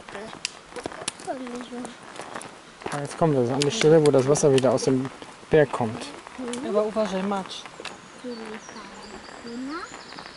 A jetzt kommt das an die Stelle, wo das Wasser wieder aus dem Berg kommt. Aber uważaj, Macz.